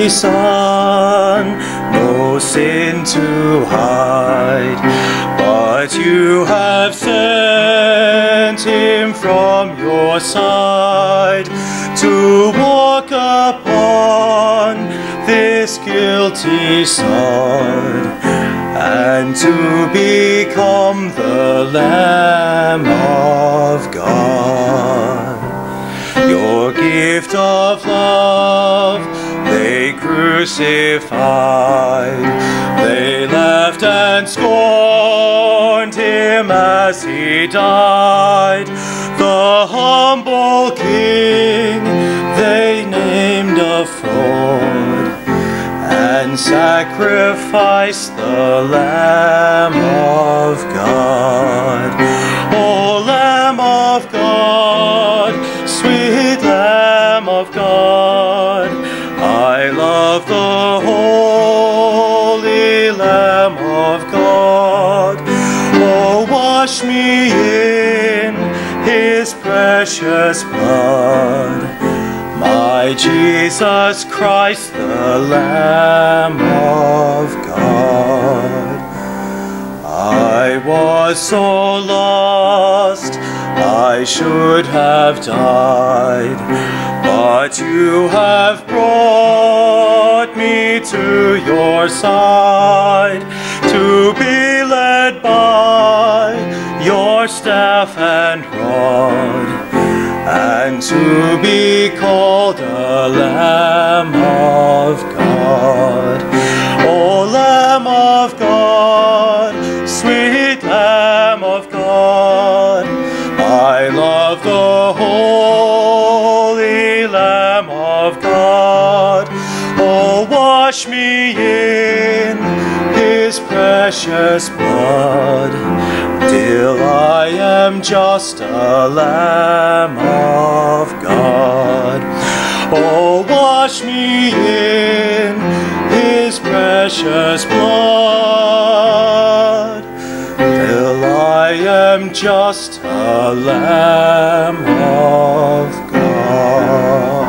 guilty Son, no sin to hide, but you have sent him from your side to walk upon this guilty sod, and to become the Lamb of God. Your gift of love they crucified, they laughed and scorned him as he died. The humble King they named a fraud, and sacrificed the Lamb of God. O Lamb of God, sweet Lamb of God, I love the holy Lamb of God. Oh, wash me in his precious blood, my Jesus Christ, the Lamb of God. I was so lost, I should have died, but you have brought me to your side, to be led by your staff and rod, and to be called a Lamb of God. O Lamb of God, sweet Lamb of God, I love the holy Lamb of God. Oh, wash me in his precious blood, till I am just a Lamb of God. Oh, wash me in his precious blood, till I am just a Lamb of God.